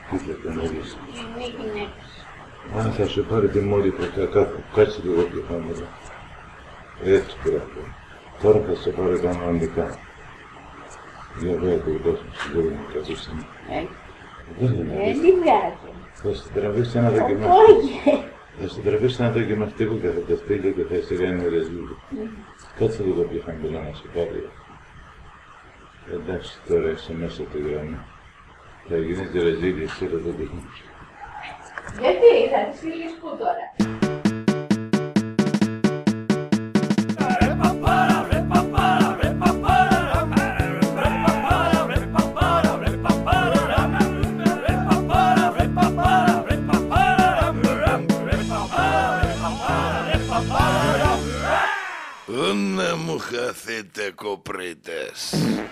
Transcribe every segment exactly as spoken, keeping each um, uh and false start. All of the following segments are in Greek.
Κοίτα τον έδειξε. Αν θα σου πάρει τη μόλι κάπου, κάτσε λίγο πιο χαμηλά. Έτσι πράγμα. Τώρα θα σε πάρει κανονικά. Για βέβαια το δώσω στην ζωή μου κάτω στην... Δεν βγάζει. Θα σε τραβήξει ένα δοκιμαστικό. Θα σε τραβήξει ένα δοκιμαστικό και θα το στείλει και θα σε κάνει ρεζίλι. Κάτσε λίγο πιο χαμηλά να σε πάρει. Εντάξει, τώρα είσαι μέσα από τη γραμμή. Θα γίνεις ρεζίλι, εσύ θα το δείχνεις. Γιατί, θα τη στείλεις πού τώρα? Να μου χαθείτε κοπρίτες.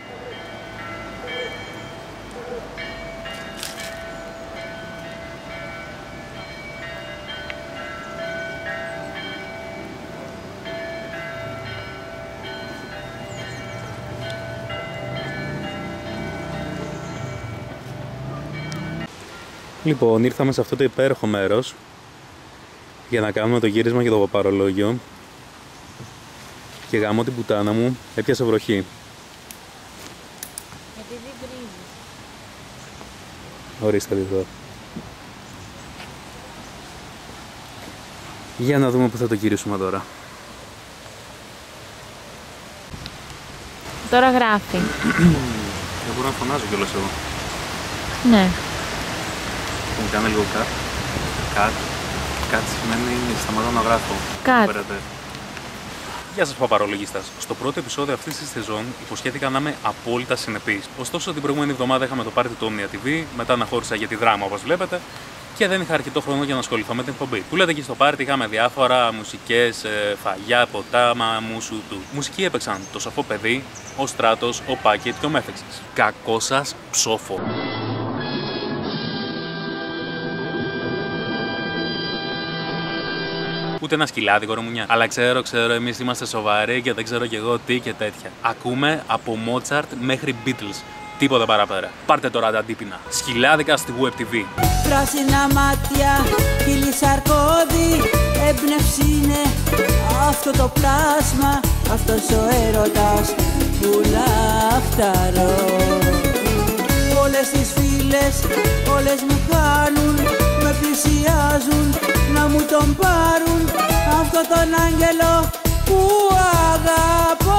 Λοιπόν, ήρθαμε σε αυτό το υπέροχο μέρος για να κάνουμε το γύρισμα για το παπαρολόγιο και γαμώ την πουτάνα μου, έπιασε βροχή. Γιατί δεν βρίζεις. Ορίστε εδώ. Για να δούμε που θα το γυρίσουμε τώρα. Τώρα γράφει. Δεν μπορώ να φωνάζω κιόλας εγώ. Ναι. Μου κάνει λίγο cut. Cut. Cut σημαίνει σταματάω να γράφω. Cut. Γεια σας παπαρολογίστας. Στο πρώτο επεισόδιο αυτής της σεζόν υποσχέθηκα να είμαι απόλυτα συνεπής. Ωστόσο την προηγούμενη εβδομάδα είχαμε το πάρτι του Omnia τι βι, μετά αναχώρησα για τη δράμα όπως βλέπετε και δεν είχα αρκετό χρόνο για να ασχοληθώ με την εκπομπή. Που λέτε και στο πάρτι είχαμε διάφορα μουσικές, φαγιά, ποτά, μα μουσου του. Μουσική έπαιξαν το Σοφό Παιδί, ο Στράτος, ο Πάκετ και ο Μέθεξης. Κακό σας ψόφο. Ούτε ένα σκυλάδι, κορομουνιά. Αλλά ξέρω, ξέρω, εμείς είμαστε σοβαροί και δεν ξέρω κι εγώ τι και τέτοια. Ακούμε από Mozart μέχρι Beatles. Τίποτα παραπέρα. Πάρτε τώρα τα αντίπεινα. Σκυλάδικα στη Web τι βι. Πράσινα μάτια, χείλη σαρκώδη, έμπνευση είναι αυτό το πλάσμα, αυτός ο έρωτας που λαχταρώ. Όλες τις φίλες, όλες μου κάνουν, με πλησιάζουν να μου τον πάρουν, αυτό τον άγγελο που αγαπώ.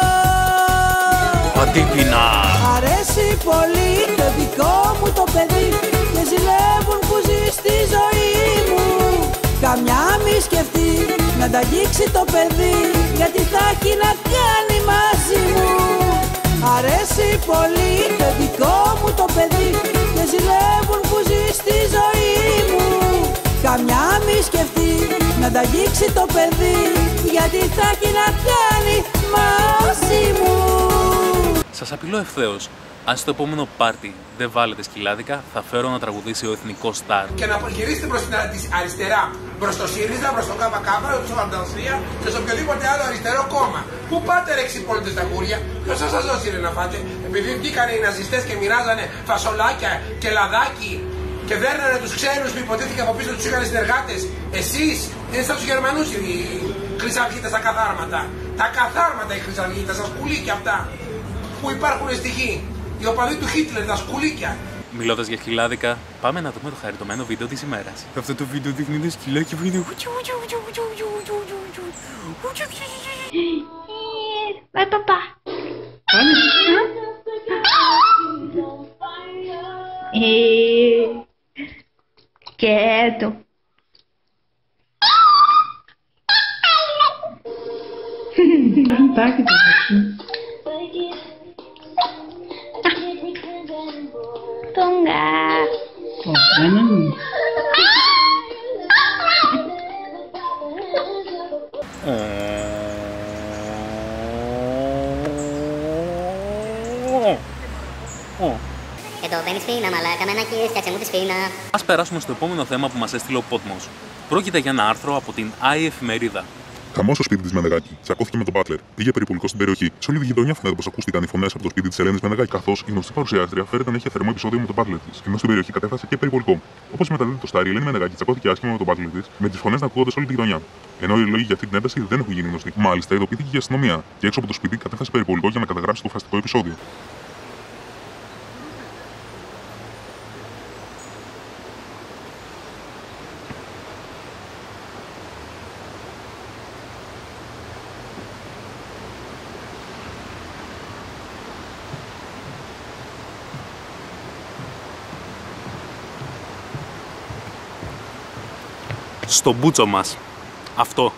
Αντίπεινα. Αρέσει πολύ το δικό μου το παιδί και ζηλεύουν που ζει στη ζωή μου. Καμιά μη σκεφτεί να τα αγγίξει το παιδί, γιατί θα έχει να κάνει μαζί μου. Αρέσει πολύ το δικό μου το παιδί και ζηλεύουν που ζει στη ζωή μου. Καμιά μη σκεφτεί να τα αγγίξει το παιδί, γιατί θα έχει να κάνει μαζί μου. Σας απειλώ ευθέως. Αν στο επόμενο πάρτι δεν βάλετε σκυλάδικα, θα φέρω να τραγουδήσει ο εθνικός στάρ. Και να γυρίσετε προς την αριστερά, προς το ΣΥΡΙΖΑ, προς το ΚΚ, προς το Ανταλσία και σε οποιοδήποτε άλλο αριστερό κόμμα. Πού πάτε ρε ξυπόλυτες τα γούρια, ποιος θα σας δώσει ρε να φάτε, επειδή βγήκανε οι ναζιστές και μοιράζανε φασολάκια και λαδάκι και δέρνανε τους ξένους που υποτίθεται από πίσω τους είχαν συνεργάτες. Εσείς είναι σαν τους Γερμανούς οι χρυσαυγίτες τα καθάρματα. Τα καθάρματα οι χρυσαυγίτες, τα σκουλίκια αυτά που υπάρχουν στη γη. Οι οπαδοί του Χίτλερ, τα σκουλίκια. Μιλώντας για σκυλάδικα, πάμε να δούμε το χαριτωμένο βίντεο της ημέρας. Αυτό το βίντεο δείχνει ένα σκυλάκι που είναι... Bye, papa. Ε, quieto. Tá aqui, tá aqui. Tonga. Ó, vai na minha. Εδώ μπαίνει σφίνα, μαλάκα, μενάκι, φτιάξε μου τη σφίνα. Ας περάσουμε στο επόμενο θέμα που μας έστειλε ο Πότμος. Πρόκειται για ένα άρθρο από την Άι Εφημερίδα. Χαμός στο σπίτι της Μενεγάκη. Τσακώθηκε με τον Μπάτλερ. Πήγε περιπολικό στην περιοχή. Σε όλη τη γειτονιά φαίνεται πως ακούστηκαν οι φωνές από το σπίτι της Ελένης Μενεγάκη, καθώς η γνωστή παρουσιάστρια φέρεται να είχε θερμό επεισόδιο με τον Μπάτλερ της, ενώ στην περιοχή κατέφθασε και περιπολικό. Όπως μεταδίδει το Στάρι, η Ελένη Μενεγάκη τσακώθηκε άσχημα με τον Μπάτλερ της, με τις φωνές να ακούγονται σε όλη τη γειτονιά. Ενώ οι λόγοι για αυτή την ένταση δεν έχουν γίνει γνωστοί. Μάλιστα, ειδοποιήθηκε η αστυνομία και έξω από το σπίτι κατέφθασε περιπολικό για να καταγράψει το φραστικό επεισόδιο. Στο μπούτσο μας. Αυτό.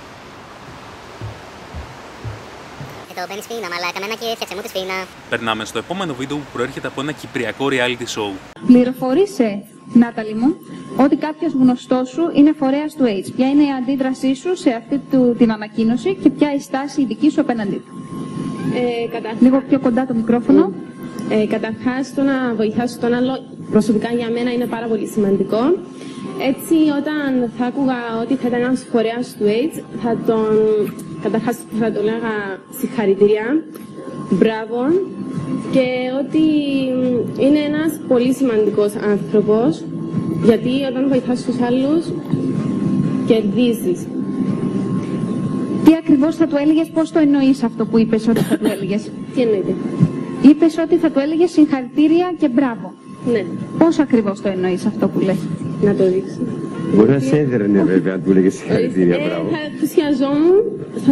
Εδώ μπαίνει σφίνα, μαλάκα, μένα και έφτιαξε μου τη σφίνα. Περνάμε στο επόμενο βίντεο που προέρχεται από ένα κυπριακό reality show. Πληροφορήσε, Νάταλη μου, ότι κάποιος γνωστός σου είναι φορέας του AIDS. Ποια είναι η αντίδρασή σου σε αυτή του, την ανακοίνωση και ποια η στάση η δική σου απέναντί του. Ε, καταρχάς... Λίγο πιο κοντά το μικρόφωνο. Ε, καταρχάς, το να βοηθάς τον άλλο προσωπικά για μένα είναι πάρα πολύ σημαντικό. Έτσι, όταν θα άκουγα ότι θα ήταν ένας φορέας του AIDS, θα τον, καταρχάς θα τον λέγα συγχαρητήρια, μπράβο, και ότι είναι ένας πολύ σημαντικός άνθρωπος, γιατί όταν βοηθάς τους άλλους, κερδίζεις. Τι ακριβώς θα του έλεγες, πώς το εννοείς αυτό που είπες ότι θα του έλεγες? Τι εννοείται? Είπες ότι θα του έλεγες συγχαρητήρια και μπράβο. Ναι. Πώς ακριβώς το εννοείς αυτό που λες? Να το δείξω. Μπορεί να σε έδερνε βέβαια αν του έλεγες συγχαρητήρια, μπράβο. Θα ενθουσιαζόμουν, θα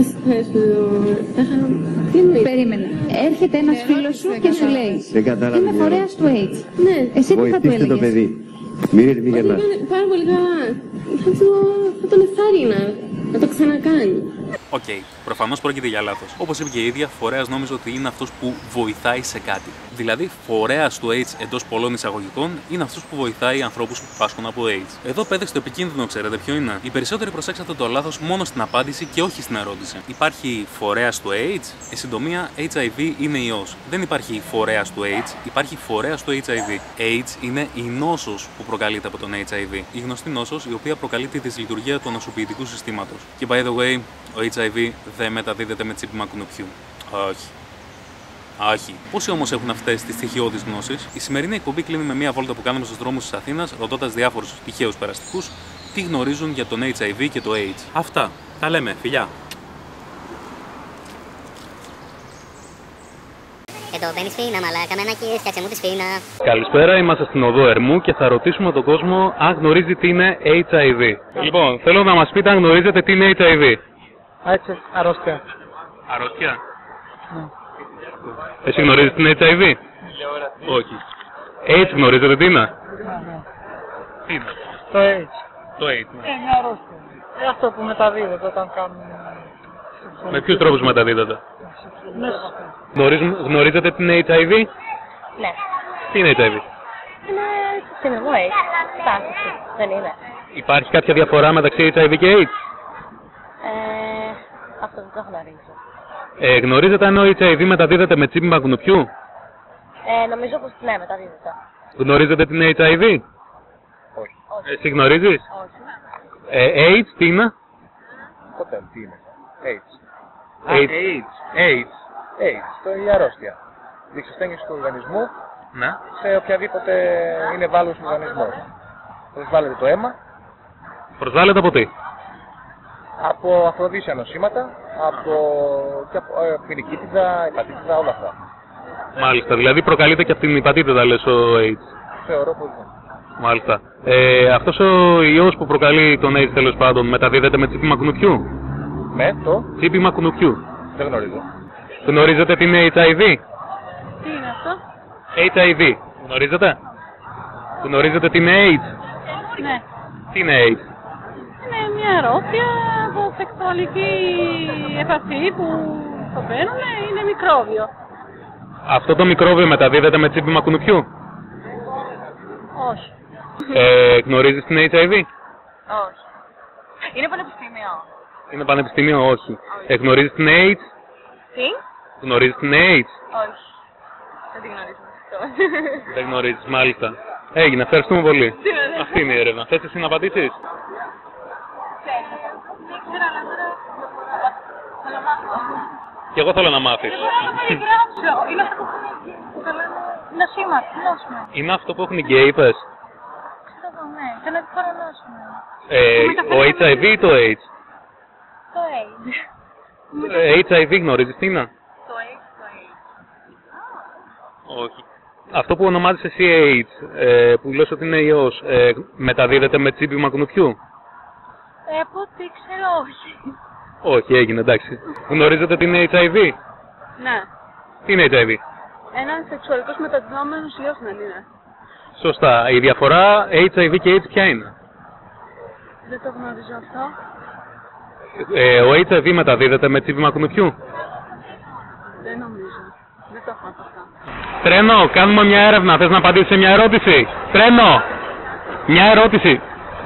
σου... Περίμενε. Έρχεται ένας φίλος σου και σου λέει δεν κατάλαβε. είμαι φορέας του AIDS. Ναι. Εσύ τι θα του έλεγες? Το παιδί. Μην μη γελάς. Πάρα πολύ καλά. Θα, το, θα τον ευθάρρυνα να το ξανακάνει. Οκ, okay. Προφανώς πρόκειται για λάθος. Όπως είπε και η ίδια, φορέας νόμιζε ότι είναι αυτός που βοηθάει σε κάτι. Δηλαδή, φορέας του AIDS εντός πολλών εισαγωγικών είναι αυτός που βοηθάει ανθρώπους που πάσχουν από AIDS. Εδώ, παιδες, το επικίνδυνο ξέρετε ποιο είναι? Οι περισσότεροι προσέξατε το λάθος μόνο στην απάντηση και όχι στην ερώτηση. Υπάρχει φορέας του AIDS, η συντομία έιτς άι βι είναι ιός. Δεν υπάρχει φορέας του AIDS, υπάρχει φορέας του έιτς άι βι. AIDS είναι η νόσος που προκαλείται από τον έιτς άι βι. Η γνωστή νόσος η οποία προκαλεί τη δυσλειτουργία του νοσοποιητικού συστήματος. Και by the way, ο έιτς άι βι δεν μεταδίδεται με τσίπημα κουνουπιού. Όχι. Όχι. Πόσοι όμως έχουν αυτές τις στοιχειώδεις γνώσεις? Η σημερινή εκπομπή κλείνει με μια βόλτα που κάνουμε στους δρόμους της Αθήνας, ρωτώντας διάφορους τυχαίους περαστικούς τι γνωρίζουν για τον έιτς άι βι και το AIDS. Αυτά. Τα λέμε. Φιλιά. Εδώ μπαίνει σφίνα, μαλάκα, μένα και έφτιαξε μου τη σφίνα. Καλησπέρα, είμαστε στην οδό Ερμού και θα ρωτήσουμε τον κόσμο αν γνωρίζει τι είναι έιτς άι βι. Λοιπόν, θέλω να μας πείτε αν γνωρίζετε τι είναι έιτς άι βι. Έτσι, αρρώστια. Αρρώστια. Ναι. Εσύ γνωρίζεις την έιτς άι βι? Όχι. AIDS γνωρίζετε τι είναι? Ναι. Τι είναι? Το AIDS. Το AIDS, ναι. Ε, μια αρρώστια. Ε, αυτό που μεταδίδεται όταν κάνουν... Με ποιους τρόπους μεταδίδεται? Ναι. Γνωρίζουν, γνωρίζετε την έιτς άι βι? Ναι. Τι είναι έιτς άι βι? Είναι συστημικό AIDS. Στάθηση. Δεν είναι. Υπάρχει κάποια διαφορά μεταξύ έιτς άι βι και AIDS? Ε, αυτό δεν το γνωρίζω. Ε, γνωρίζετε αν ο έιτς άι βι μεταδίδεται με τσίπημα κουνουπιού? Ε, νομίζω πως ναι, μεταδίδεται. Γνωρίζετε την έιτς άι βι? Όχι. Εσύ γνωρίζεις? Όχι. Ε, AIDS τι είναι? Ποτέ, τι είναι? AIDS. AIDS. AIDS. AIDS. AIDS. Το η αρρώστια. Η εξασθένιση του οργανισμού ναι. Σε οποιαδήποτε είναι βάλος οργανισμός. Προσβάλλεται το αίμα. Προσβάλλεται από τι? Από αφροδίσια νοσήματα, από, και από ε, πυρικίτιδα, υπατήτιδα, όλα αυτά. Μάλιστα, δηλαδή προκαλείται και από την υπατήτιδα, λες, ο AIDS. Θεωρώ πως ναι. Μάλιστα. Ε, αυτός ο ιός που προκαλεί τον AIDS, τέλος πάντων, μεταδίδεται με τσίπημα κουνουπιού? Με το? Τσίπημα κουνουπιού. Δεν γνωρίζω. Γνωρίζετε τι είναι έιτς άι βι? Τι είναι αυτό? έιτς άι βι. Γνωρίζετε? Γνωρίζετε τι είναι AIDS? Ναι. Τι είναι AIDS? Είναι μια αρρώστια από σεξουαλική επαφή που το παίρνουν, είναι μικρόβιο. Αυτό το μικρόβιο μεταδίδεται με τσίπημα κουνουπιού? Όχι. Ε, γνωρίζεις την έιτς άι βι? Όχι. Είναι πανεπιστήμιο. Είναι πανεπιστήμιο, όχι. Ε, γνωρίζεις την AIDS? Τι? Γνωρίζεις την AIDS? Όχι. Δεν την γνωρίζω. Δεν γνωρίζεις, μάλιστα. Έγινε, ευχαριστούμε πολύ. Αυτή είναι η έρευνα. Θες εσύ να απαντήσεις? Δεν ξέρω, αλλά τώρα Και εγώ θέλω να μάθεις. Είναι αυτό που το λένε νοσήμα, νόσημα. Είναι αυτό που έχουν οι γκέι, είπες. Ξέρω, ναι, δεν είναι νόσημα. Ε, ο έιτς άι βι ή το AIDS. Το AIDS. έιτς άι βι γνωρίζεις τι είναι. Το AIDS, το AIDS. Όχι. Αυτό που ονομάζεις εσύ AIDS, ε, που λες ότι είναι ιός, ε, μεταδίδεται με τσίπημα κουνουπιού. Ε, από ό,τι ξέρω, όχι. Όχι, έγινε, εντάξει. Γνωρίζετε τι είναι έιτς άι βι. Ναι. Τι είναι έιτς άι βι. Ένας σεξουαλικός μεταδιδόμενος ιός δεν είναι. Σωστά. Η διαφορά έιτς άι βι και AIDS ποια είναι. Δεν το γνωρίζω αυτό. Ε, ο έιτς άι βι μεταδίδεται με τσίπημα κουνουπιού. Δεν νομίζω. Δεν το έχω αυτό. Τρένο, κάνουμε μια έρευνα. Θες να απαντήσεις σε μια ερώτηση. Τρένο, μια ερώτηση.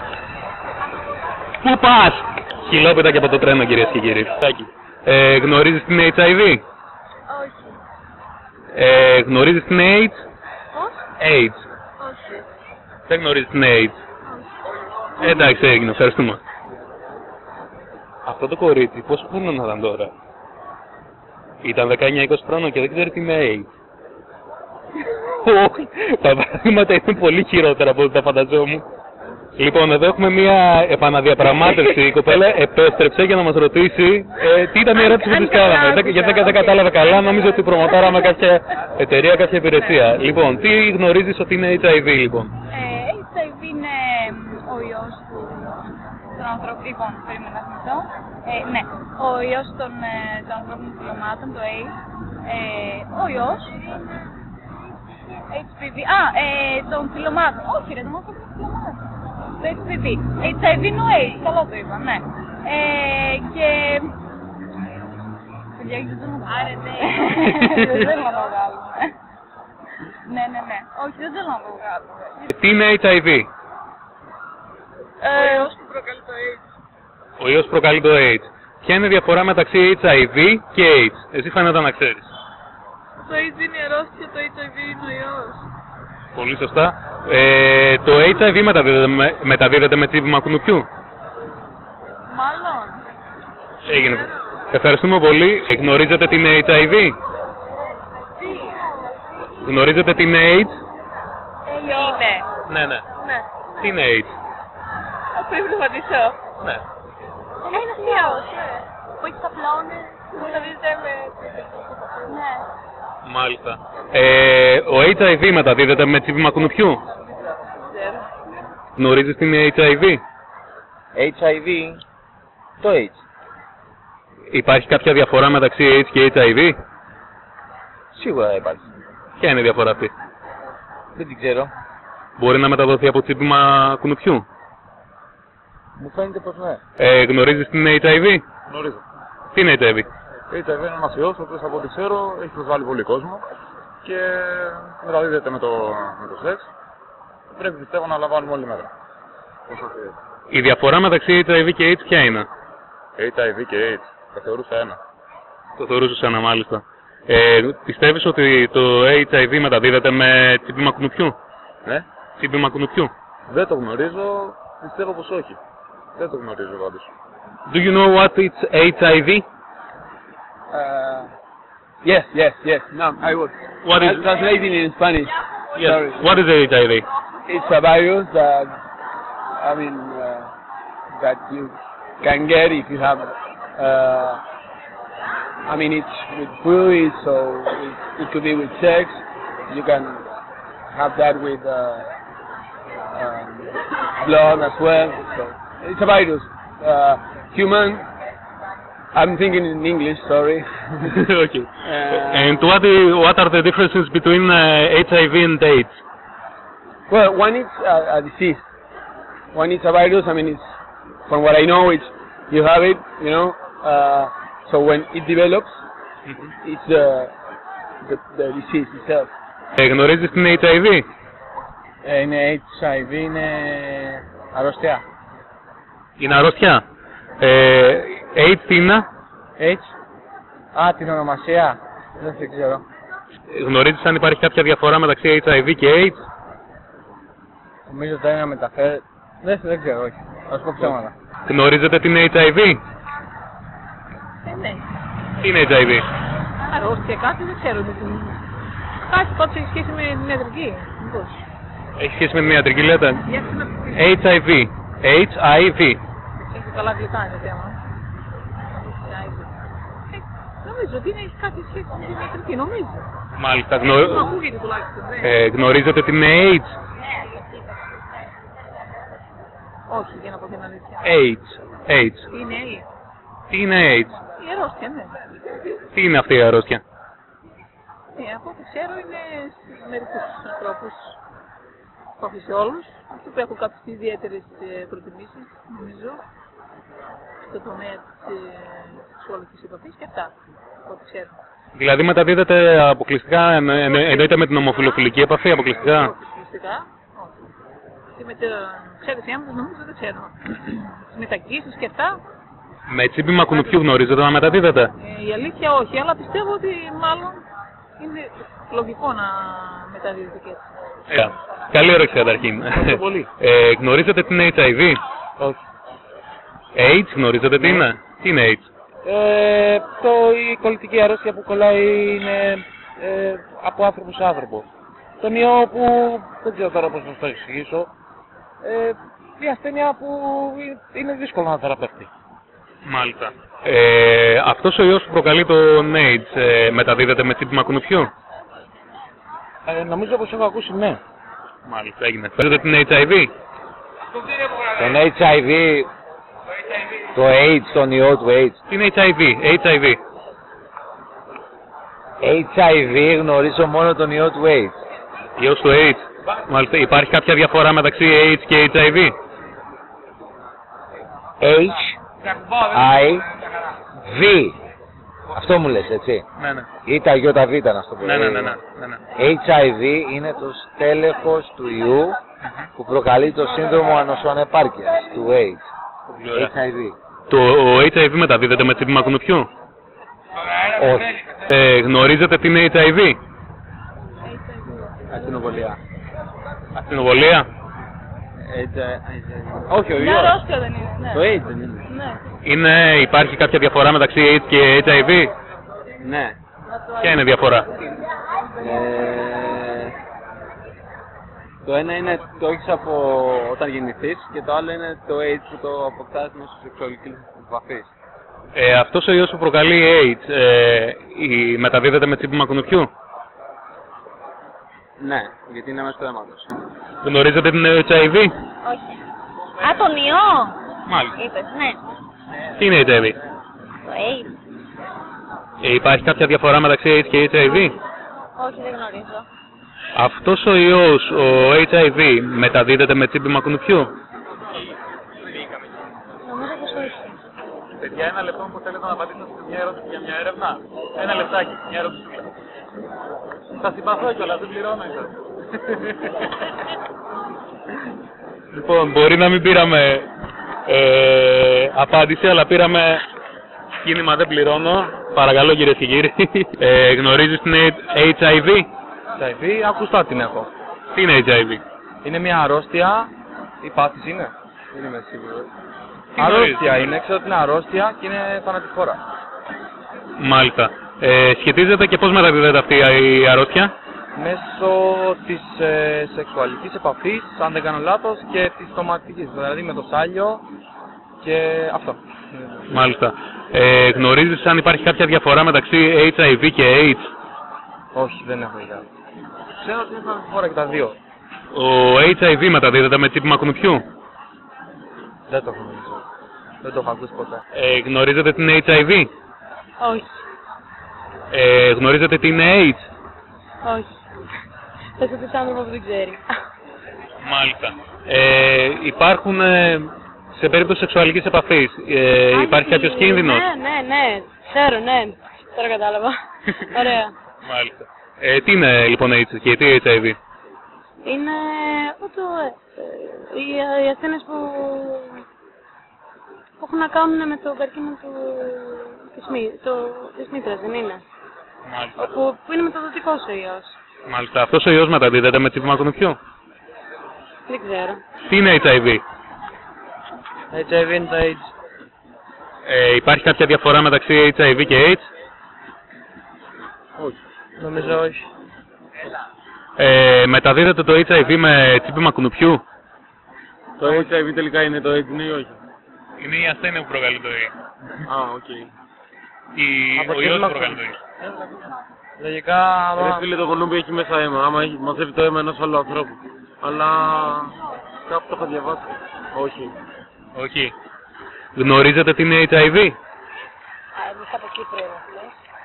Πού πας. Χιλόπιτα και από το τρένο, κυρίες και κύριοι. Ε, γνωρίζεις την έιτς άι βι. Όχι. Ε, γνωρίζεις την AIDS. Πώς? AIDS. Όχι. Δεν γνωρίζεις την AIDS. Ε, εντάξει, έγινε. Ευχαριστούμε. Αυτό το κορίτσι, πόσο χρόνο να ήταν τώρα. Ήταν δεκαεννιά είκοσι χρόνων και δεν ξέρει τι είναι AIDS. Όχι, τα πράγματα είναι πολύ χειρότερα από ό,τι τα φανταζόμουν. Λοιπόν, εδώ έχουμε μια επαναδιαπραγμάτευση. Η κοπέλα επέστρεψε για να μας ρωτήσει ε, τι ήταν η ερώτηση που της κάναμε. Γιατί δεν κατάλαβα καλά, νόμιζα ότι προμοτάραμε κάποια εταιρεία, κάποια υπηρεσία. Λοιπόν, τι γνωρίζεις ότι είναι έιτς άι βι, λοιπόν. Ε, έιτς άι βι είναι ο ιός του, των ανθρώπων. Λοιπόν, περίμενα να θυμηθώ. Ε, ναι, ο ιός των, ε, των ανθρώπινων θυλωμάτων, το AIDS. Ε, ο ιός. έιτς πι βι. Α, ε, των θυλωμάτων. Όχι, ρε, των ανθρώπινων θυλωμάτων. Το έιτς πι βι. έιτς άι βι είναι ο AIDS, καλό το είπα, ναι. Ε, και... Παιδιά, δεν θέλω να το Άρε, ναι. Δεν θέλω να το βγάλουμε. Ναι, ναι, ναι. Όχι, δεν θέλω να το βγάλουμε. Τι είναι έιτς άι βι. Ο ιός που προκαλεί το AIDS. Ο ιός που προκαλεί το AIDS. Ποια είναι η διαφορά μεταξύ έιτς άι βι και AIDS. Εσύ φαίνεται να ξέρεις. Το AIDS είναι η αρρώστια, το έιτς άι βι είναι ο ιός. Πολύ σωστά. Ε, το έιτς άι βι μεταδίδεται με, μεταδίδεται με τσίπημα κουνουπιού. Μάλλον. Έγινε. Ευχαριστούμε πολύ. Γνωρίζετε την έιτς άι βι. Τι. Γνωρίζετε την AIDS. Είναι. Ναι, ναι. Ναι. Τι είναι AIDS. Πρέπει να απαντήσω. Ναι. Ένα ιός, ναι. Που έχει τα πλώνες, μεταδίδεται με... Ναι. Μάλιστα. Ε, ο έιτς άι βι μεταδίδεται με τσίπημα κουνουπιού. Ξέρω. Γνωρίζεις την έιτς άι βι. έιτς άι βι, το AIDS. Υπάρχει κάποια διαφορά μεταξύ AIDS και έιτς άι βι. Σίγουρα υπάρχει. Ποια είναι η διαφορά αυτή. Δεν την ξέρω. Μπορεί να μεταδοθεί από τσίπημα κουνουπιού. Μου φαίνεται πως ναι. Ε, γνωρίζεις την έιτς άι βι. Γνωρίζω. Τι είναι έιτς άι βι. έιτς άι βι είναι ένας ιός, ο οποίος από ό,τι ξέρω έχει προσβάλει πολύ κόσμο και μεταδίδεται με το, με το σεξ. Πρέπει πιστεύω να λαμβάνουμε όλη μέρα. Η διαφορά μεταξύ έιτς άι βι και AIDS ποια είναι. έιτς άι βι και AIDS. Τα θεωρούσα ένα. Το θεωρούσες ένα, μάλιστα. Ε, πιστεύεις ότι το έιτς άι βι μεταδίδεται με τσίπημα κουνουπιού. Ναι. Τσίπημα κουνουπιού. Δεν το γνωρίζω, πιστεύω πως όχι. Δεν το γνωρίζω πάντως. Do you know what is έιτς άι βι? Uh, yes, yes, yes. No, I was. What is translating in Spanish? Yes. Sorry. What is έιτς άι βι? It's a virus that, I mean, uh, that you can get if you have. Uh, I mean, it's with fluids, so it, it could be with sex. You can have that with uh, um, blood as well. So it's a virus. Uh, human. I'm thinking in English. Sorry. Okay. Uh, And what is, what are the differences between uh, έιτς άι βι and AIDS? Well, one is a, a disease. One is a virus. I mean, it's from what I know, it's you have it. You know. Uh, so when it develops, mm-hmm. it's the, the the disease itself. Ε, γνωρίζεις την έιτς άι βι? Ε, είναι έιτς άι βι, είναι αρρώστια. Είναι αρρώστια. Ε, AIDS τι είναι? AIDS. Α, την ονομασία. Δεν σε ξέρω. Γνωρίζεις αν υπάρχει κάποια διαφορά μεταξύ έιτς άι βι και AIDS? Νομίζω το ένα μεταφέρει. Δεν, δεν ξέρω, όχι. Θα σου πω ψέματα. Γνωρίζετε την έιτς άι βι? Ναι. Τι είναι έιτς άι βι? Αρρώστια, κάτι δεν ξέρω. Με την... Κάτι πάντως έχει σχέση με την ιατρική. Μήπως. Έχει σχέση με την ιατρική, λέτε. Γιατί με... H I V. H I V. Έχει καλά γλυκά είναι θέμα. Ε, νομίζω ότι είναι, έχει κάτι σχέση με την ιατρική, νομίζω. Μάλιστα. Γνω... Μου ακούγεται τουλάχιστον. Ε, γνωρίζετε την AIDS. Όχι, για να πω την αλήθεια. AIDS. AIDS. Τι είναι AIDS. Τι είναι AIDS. Η αρρώστια, ναι. Τι είναι αυτή η αρρώστια. Ε, από ό,τι ξέρω είναι σε μερικούς ανθρώπους, όχι σε όλους, αυτοί που έχουν κάποιες ιδιαίτερες προτιμήσεις, νομίζω, στο τομέα της σεξουαλικής επαφής και αυτά, από ό,τι ξέρω. Δηλαδή μεταδίδεται αποκλειστικά, εννοείται με την ομοφυλοφιλική επαφή, αποκλειστικά. Αποκλειστικά, όχι. Και με το ξέρεις έμβος νομίζω δεν ξέρω. Τις μεταγγίσεις και αυτά. Με τσίπημα κουνουπιού γνωρίζετε να μεταδίδεται. Ε, η αλήθεια όχι, αλλά πιστεύω ότι μάλλον είναι λογικό να μεταδίδεται και έτσι. Ε, καλή ερώτηση καταρχήν. Ε, γνωρίζετε την H I V. Όχι. AIDS γνωρίζετε τι είναι. Τι είναι AIDS. Ε, το, η κολλητική αρρώστια που κολλάει είναι ε, από άνθρωπο σε άνθρωπο. Τον ιό που δεν ξέρω τώρα πώς να το εξηγήσω. Ε, μια ασθένεια που είναι δύσκολο να θεραπευτεί. Μάλιστα. Ε, αυτός ο ιός που προκαλεί τον AIDS ε, μεταδίδεται με τσίπημα κουνουπιού. Ε, νομίζω πως έχω ακούσει ναι. Μάλιστα, έγινε. Παίρνετε την H I V. Τον H I V, το AIDS, τον ιό του AIDS. Τι είναι H I V, H I V. H I V γνωρίζω μόνο τον ιό του AIDS. Ιός του AIDS. Μάλιστα, υπάρχει κάποια διαφορά μεταξύ AIDS και H I V. H I V. Αυτό μου λες, έτσι. Ναι, ναι. Ή τα γιώτα β, να στο πω. Ναι, ναι, ναι, ναι, ναι. H I V είναι το στέλεχος του ιού mm-hmm. που προκαλεί το σύνδρομο ανοσοανεπάρκειας, του AIDS. H I V. Το ο H I V μεταδίδεται με τσίπημα κουνουπιού. Όχι. Ε, γνωρίζετε τι είναι H I V. Ακτινοβολία. Ακτινοβολία. Όχι, ο ιός. Μια αρρώστια δεν είναι. Ναι. Το AIDS δεν είναι. Ναι. Είναι, υπάρχει κάποια διαφορά μεταξύ AIDS και H I V. Ναι. Ποια είναι η διαφορά. Ε, το ένα είναι το έχεις από όταν γεννηθείς και το άλλο είναι το AIDS που το αποκτάς μέσω σεξουαλικής επαφής. Ε, αυτός ο ιός που προκαλεί AIDS ε, η, μεταδίδεται με τσίπημα κουνουπιού. Ναι, γιατί είναι μέσα στο αίματος. Γνωρίζετε την H I V. Όχι. Α, τον ιό. Μάλιστα. Είπες, ναι. Τι είναι H I V. Το AIDS. Ε, υπάρχει κάποια διαφορά μεταξύ AIDS και H I V. Όχι, δεν γνωρίζω. Αυτός ο ιός, ο H I V, μεταδίδεται με τσίπημα κουνουπιού. Νομίζω πως όχι. Παιδιά, ένα λεπτό που θέλετε να απαντήσετε σε μια ερώτηση για μια έρευνα. Ένα λεπτάκι, μια ερώτηση. Θα συμπαθώ κιόλας, δεν πληρώνω εσάς. Λοιπόν, μπορεί να μην πήραμε ε, απάντηση, αλλά πήραμε κίνημα δεν πληρώνω. Παρακαλώ κυρίες και κύριοι. Ε, γνωρίζεις την H I V. H I V, ακουστά την έχω. Τι είναι H I V. Είναι μια αρρώστια, η πάθηση είναι. Δεν είμαι σίγουρος. Αρρώστια είναι, ξέρω ότι είναι αρρώστια και είναι θανατηφόρα. Μάλιστα. Ε, σχετίζεται και πώς μεταδίδεται αυτή η αρρώστια. Μέσω της ε, σεξουαλικής επαφής, αν δεν κάνω λάθος, και της στοματικής, δηλαδή με το σάλιο και αυτό. Μάλιστα. Ε, γνωρίζεις αν υπάρχει κάποια διαφορά μεταξύ H I V και AIDS. Όχι, δεν έχω ιδέα. Ξέρω ότι είναι θανατηφόρα και τα δύο. Ο H I V μεταδίδεται με τσίπημα κουνουπιού. Δεν το έχω γνωρίσει. Δεν το έχω ακούσει ποτέ. Ε, γνωρίζετε την H I V. Όχι. Ε, γνωρίζετε τι είναι AIDS. Όχι. Θα σου πεις άνθρωπο που δεν ξέρει. Μάλιστα. Ε, υπάρχουν ε, σε περίπτωση σεξουαλικής επαφής, ε, υπάρχει κάποιος κίνδυνος. Ναι, ναι, ναι. Ξέρω, ναι. Τώρα κατάλαβα. Ωραία. Μάλιστα. Ε, τι είναι λοιπόν AIDS και τι H I V. Είναι το, ε, οι, οι ασθένειες που, που έχουν να κάνουν με το καρκίνο του, της, το, της μήτρας, δεν είναι. Μάλιστα. Που, που είναι μεταδοτικός ο ιός. Μάλιστα. Αυτός ο ιός μεταδίδεται με τσίπημα κουνουπιού. Δεν ξέρω. Τι είναι H I V. H I V είναι το AIDS. Ε, υπάρχει κάποια διαφορά μεταξύ H I V και AIDS. Όχι. Νομίζω όχι. Ε, μεταδίδεται το έιτς άι βι με τσίπημα κουνουπιού. Το έιτς άι βι τελικά είναι το AIDS ή όχι? Είναι η ασθένεια που προκαλεί το έιτς. Α, οκ. Η... Ο ιός που προκαλεί το έιτς. Λογικά, άμα... Ρε φίλε, το κονούμπι έχει μέσα αίμα, άμα έχει, μαζεύει το αίμα ενός άλλου ανθρώπου. Αλλά... κάπου το έχω διαβάσει. Όχι. Όχι. Γνωρίζετε τι είναι έιτς άι βι? Α, εμείς από Κύπρο είμαστε.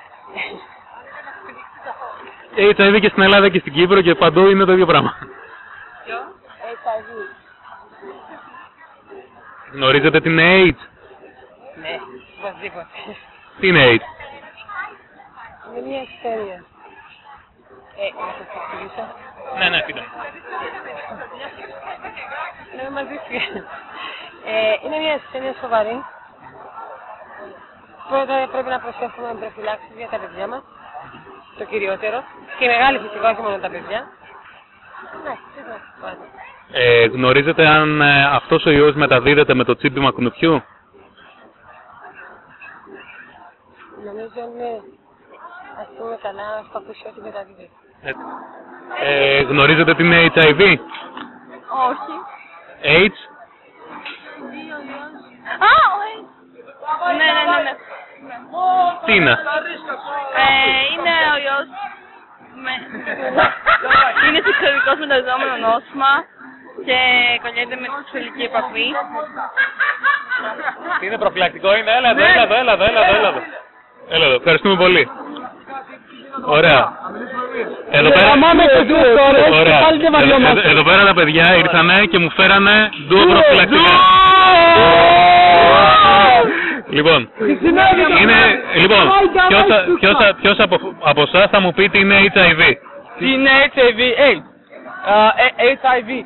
έιτς άι βι και στην Ελλάδα και στην Κύπρο και παντού είναι το ίδιο πράγμα. Ποιο? έιτς άι βι. Γνωρίζετε τι είναι AIDS? Ναι, οπωσδήποτε. Τι είναι AIDS? Είναι μια ασθένεια. Ε, να σας εξηγήσω. Ναι, ναι, πείτε μου. Ναι, μαζί σου. Ε, είναι μια ασθένεια σοβαρή. Πρώτα πρέπει να προσέχουμε προφυλάξεις για τα παιδιά μας. Το κυριότερο. Και οι μεγάλοι φυσικά, όχι μόνο τα παιδιά. Ναι, τίποτα. Ε, γνωρίζετε αν ε, αυτός ο ιός μεταδίδεται με το τσίπημα κουνουπιού? Νομίζω ναι. Ας πούμε καλά, στο ακούσει ότι μεταδίδεται. Ε, ε, γνωρίζετε τι είναι έιτς άι βι? Όχι. AIDS? Α, όχι. Ναι, ναι, ναι, ναι. Τι είναι? Ε, είναι ο ιός με... είναι σεξουαλικός μεταδιδόμενο νόσημα και κολλιέται με τη σεξουαλική επαφή. Είναι προφυλακτικό, είναι, έλα εδώ, έλα εδώ, έλα εδώ, έλα εδώ, έλα εδώ. Έλα εδώ, ευχαριστούμε πολύ. Ωραία. Εδώ πέρα... Ωραία. Εδώ, εδώ πέρα τα παιδιά ήρθανε και μου φέρανε δύο προφυλακτικά. Λοιπόν, είναι, λοιπόν, ποιος, ποιος, ποιος από, από εσάς θα μου πει τι είναι έιτς άι βι? Τι είναι έιτς άι βι? AIDS. έιτς άι βι.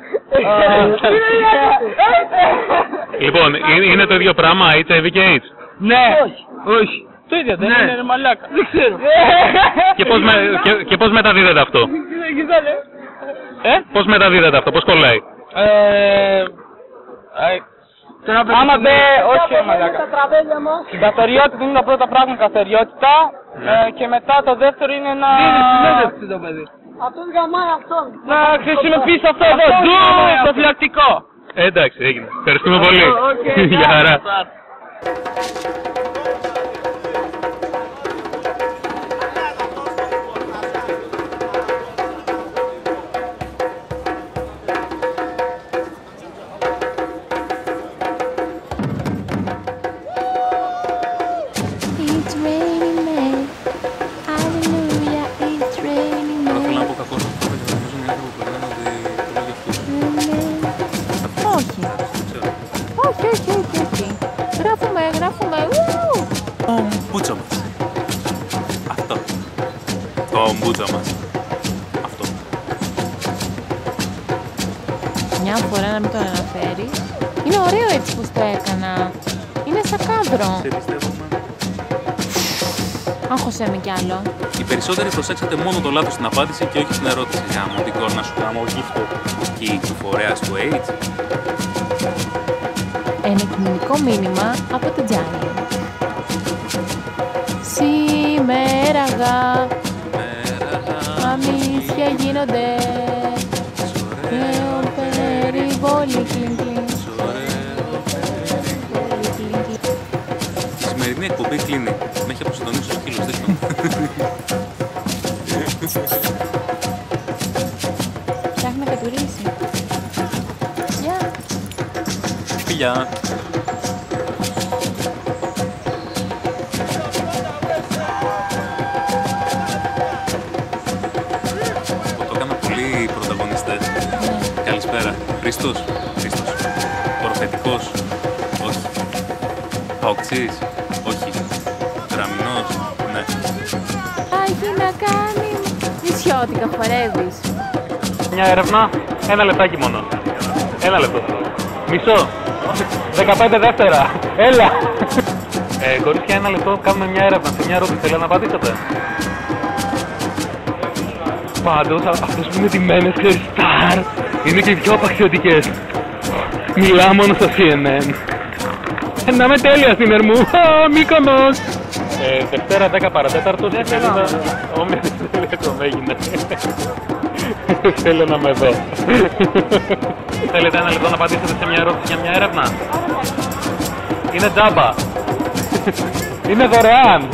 Λοιπόν, είναι το ίδιο πράγμα έιτς άι βι και AIDS? Ναι. Όχι. Το ίδιο δεν είναι, είναι μαλάκα. Δεν ξέρω. Και πώς, με, και, και πώς μεταδίδεται αυτό? Ε? Πώς μεταδίδεται αυτό, πώς κολλάει? Ε... Άμα μπε, όχι μαλάκα. Η καθαριότητα είναι τα πρώτα πράγματα, καθαριότητα. Και μετά το δεύτερο είναι να... Αυτός γαμάει αυτόν. Να χρησιμοποιείς αυτό εδώ, ντου, προφυλακτικό. Ε, εντάξει, έγινε. Ευχαριστούμε πολύ. Γεια χαρά. Κομπούτσα μας. Αυτό. Κομπούτσα μας. Αυτό. Μια φορά να μην το αναφέρει. Είναι ωραίο έτσι πως το έκανα. Είναι σαν κάδρο. Σε πιστεύουμε. Άγχωσέ με κι άλλο. Οι περισσότεροι προσέξατε μόνο το λάθος στην απάντηση και όχι στην ερώτηση. Γάμω την κόρνα σου, γάμω γύφτο. Και του φορέας του AIDS. Ένα κοινωνικό μήνυμα από την Τζάνι. Σήμερα γα, αμύσια γίνονται και ο περιβόλι κλιν κλιν. Η σημερινή εκπομπή κλείνει. Με έχει αποσυντονίσει ο σκύλος, δείχνω. Ψάχνει να κατουρίσει. Γεια. Φιλιά. Καλησπέρα. Χρήστος. Χρήστος. Προφετικός. Όχι. Παοξής. Όχι. Γραμμινός. Ναι. Αϊ, τι να κάνει. Νησιώτικα χορεύεις. Μια έρευνα. Ένα λεπτάκι μόνο. Ένα λεπτό. Μισό. δεκαπέντε δεύτερα. Έλα. Ε, κορίτσια, ένα λεπτό. Κάνουμε μια έρευνα σε μια ερώτηση. Θέλετε να απαντήσετε? Πάντως, αυτές που είναι τιμένες Χριστάρ είναι και οι πιο απαξιωτικές. Μιλάω μόνο στο σι εν εν. Να είμαι τέλεια στην Ερμού. Α, Μύκονος. Ε, Δευτέρα δέκα παρατέταρτο στη σελίδα Όμοια της Τελεκom έγινε. Θέλω να με δω. Θέλετε ένα λεπτό να απαντήσετε σε μια ερώτηση για μια έρευνα? Είναι τζάμπα. Είναι δωρεάν.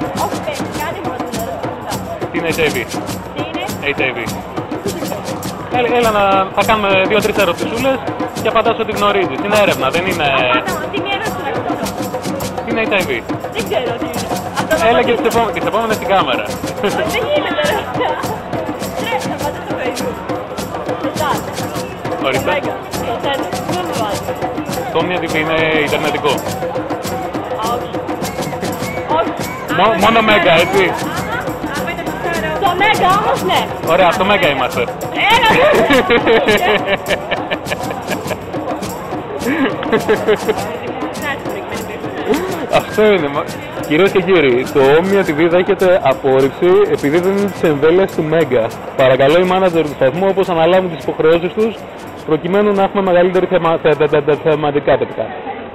Τι είναι έιτς άι βι? έιτς άι βι. Έλα, έλα να θα κάνουμε δύο-τρεις ερωτησούλες και απαντάς ό,τι γνωρίζεις. Είναι έρευνα, δεν είναι... Τι είναι έιτς άι βι? Δεν ξέρω τι είναι. Έλα και τις επόμενες, τις επόμενες στην κάμερα. Δεν γίνεται ρε. Πρέπει να πατήσω στο Facebook. Εσάς. Ορίστε. Το τέλος. Δεν μου βάζει. Το Omnia τι βι είναι ιντερνετικό. Όχι. Όχι. Μό- Μόνο Μέγκα, έτσι. Το Μέγκα όμως ναι. Ωραία, στο Μέγκα είμαστε. Έλα. Αυτό είναι. μα- Κυρίες και κύριοι, το Omnia τι βι δέχεται απόρριψη επειδή δεν είναι τις εμβέλειες του Μέγκα. Παρακαλώ οι μάνατζερ του σταθμού όπως αναλάβουν τις υποχρεώσεις τους προκειμένου να έχουμε μεγαλύτερη θεμα... θε- θε- θε- θεματικά τοπικά.